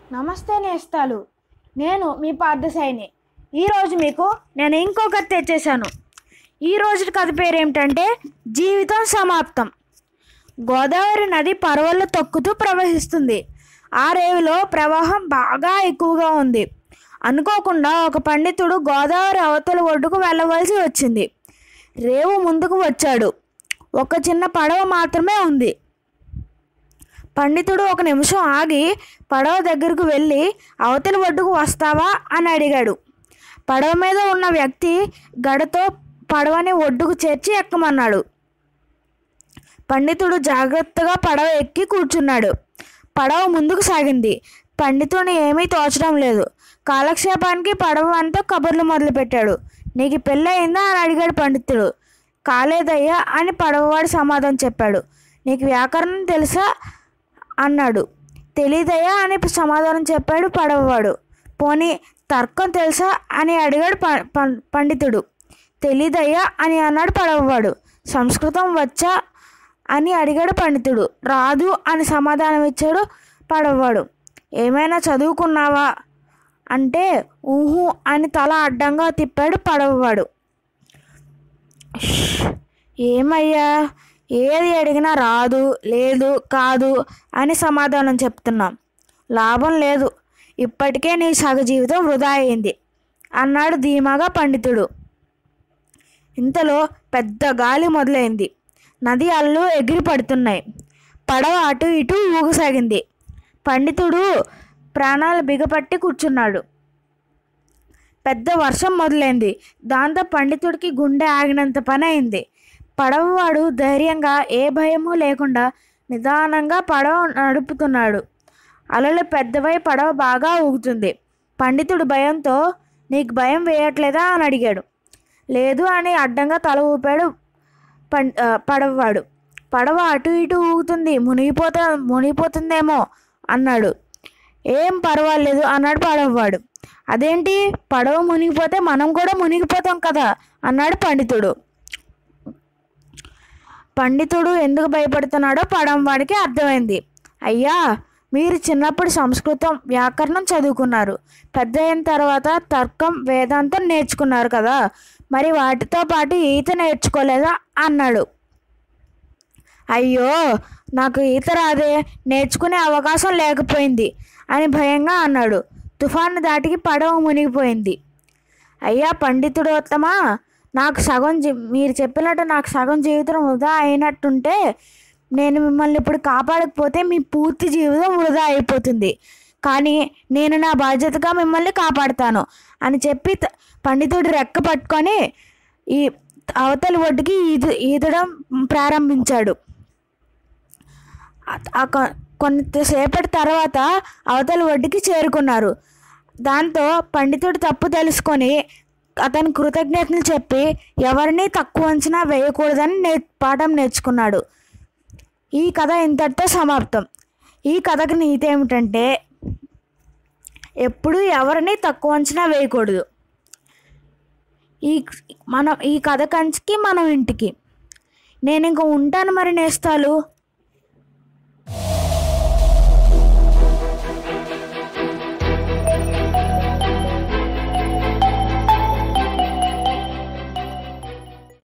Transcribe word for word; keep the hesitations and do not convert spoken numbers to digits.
నమస్తే నేస్తాలు, నేను మీ పార్థసాయిని. ఈరోజు మీకు నేను ఇంకో కథ తెచ్చేసాను. ఈరోజు కథ పేరు ఏమిటంటే జీవితం సమాప్తం. గోదావరి నది పరవళ్ళు తొక్కుతూ ప్రవహిస్తుంది. ఆ రేవులో ప్రవాహం బాగా ఎక్కువగా ఉంది. అనుకోకుండా ఒక పండితుడు గోదావరి అవతల ఒడ్డుకు వెళ్ళవలసి వచ్చింది. రేవు ముందుకు వచ్చాడు. ఒక చిన్న పడవ మాత్రమే ఉంది. పండితుడు ఒక నిమిషం ఆగి పడవ దగ్గరకు వెళ్ళి అవతలి ఒడ్డుకు వస్తావా అని అడిగాడు. పడవ మీద ఉన్న వ్యక్తి గడతో పడవని ఒడ్డుకు చేర్చి ఎక్కమన్నాడు. పండితుడు జాగ్రత్తగా పడవ ఎక్కి కూర్చున్నాడు. పడవ ముందుకు సాగింది. పండితుడిని ఏమీ తోచడం లేదు. కాలక్షేపానికి పడవ అంతా కబుర్లు మొదలుపెట్టాడు. నీకు పెళ్ళయిందా అని అడిగాడు పండితుడు. కాలేదయ్యా అని పడవవాడు సమాధానం చెప్పాడు. నీకు వ్యాకరణం తెలుసా అన్నాడు. తెలీదయ్యా అని సమాధానం చెప్పాడు పడవవాడు. పోనీ తర్కం తెలుసా అని అడిగాడు పండితుడు. తెలీదయ్యా అని అన్నాడు పడవవాడు. సంస్కృతం వచ్చా అని అడిగాడు పండితుడు. రాదు అని సమాధానం ఇచ్చాడు పడవవాడు. ఏమైనా చదువుకున్నావా అంటే ఊహు అని తల అడ్డంగా తిప్పాడు పడవవాడు. ఏమయ్యా, ఏది అడిగినా రాదు, లేదు, కాదు అని సమాధానం చెప్తున్నాం. లాభం లేదు, ఇప్పటికే నీ సగ జీవితం వృధా అయింది అన్నాడు ధీమాగా పండితుడు. ఇంతలో పెద్ద గాలి మొదలైంది. నది అల్లు ఎగిరి పడుతున్నాయి. పడవ అటు ఇటు ఊగసాగింది. పండితుడు ప్రాణాలు బిగపట్టి కూర్చున్నాడు. పెద్ద వర్షం మొదలైంది. దాంతో పండితుడికి గుండె ఆగినంత పని అయింది. పడవవాడు ధైర్యంగా ఏ భయము లేకుండా నిదానంగా పడవ నడుపుతున్నాడు. అలలు పెద్దవై పడవ బాగా ఊగుతుంది. పండితుడు భయంతో నీకు భయం వేయట్లేదా అని అడిగాడు. లేదు అని అడ్డంగా తల ఊపాడు పం పడవవాడు. పడవ అటు ఇటు ఊగుతుంది, మునిగిపోతా మునిగిపోతుందేమో అన్నాడు. ఏం పర్వాలేదు అన్నాడు పడవవాడు. అదేంటి, పడవ మునిగిపోతే మనం కూడా మునిగిపోతాం కదా అన్నాడు పండితుడు. పండితుడు ఎందుకు భయపడుతున్నాడో పడవవాడికి అర్థమైంది. అయ్యా, మీరు చిన్నప్పుడు సంస్కృతం వ్యాకరణం చదువుకున్నారు. పెద్ద అయిన తర్వాత తర్కం వేదాంతం నేర్చుకున్నారు కదా, మరి వాటితో పాటు ఈత నేర్చుకోలేదా అన్నాడు. అయ్యో, నాకు ఈత రాదే, నేర్చుకునే అవకాశం లేకపోయింది అని భయంగా అన్నాడు. తుఫాను దాటికి పడవ మునిగిపోయింది. అయ్యా పండితుడోత్తమా, నాకు సగం జీ మీరు చెప్పినట్టు నాకు సగం జీవితం వృధా అయినట్టుంటే నేను మిమ్మల్ని ఇప్పుడు కాపాడకపోతే మీ పూర్తి జీవితం వృధా అయిపోతుంది. కానీ నేను నా బాధ్యతగా మిమ్మల్ని కాపాడుతాను అని చెప్పి పండితుడు రెక్క పట్టుకొని ఈ అవతలి ఒడ్డుకి ఈదు ఈదడం ప్రారంభించాడు. కొంతసేపటి తర్వాత అవతలి ఒడ్డుకి చేరుకున్నారు. దాంతో పండితుడు తప్పు తెలుసుకొని అతని కృతజ్ఞతలు చెప్పి ఎవరిని తక్కువ అంచనా వేయకూడదని నే పాఠం నేర్చుకున్నాడు. ఈ కథ ఇంతటితో సమాప్తం. ఈ కథకు నీతి ఏమిటంటే ఎప్పుడూ ఎవరిని తక్కువ అంచనా వేయకూడదు. ఈ మనం ఈ కథ కంచికి మనం ఇంటికి. నేను ఇంక ఉంటాను మరి నేస్తాలు.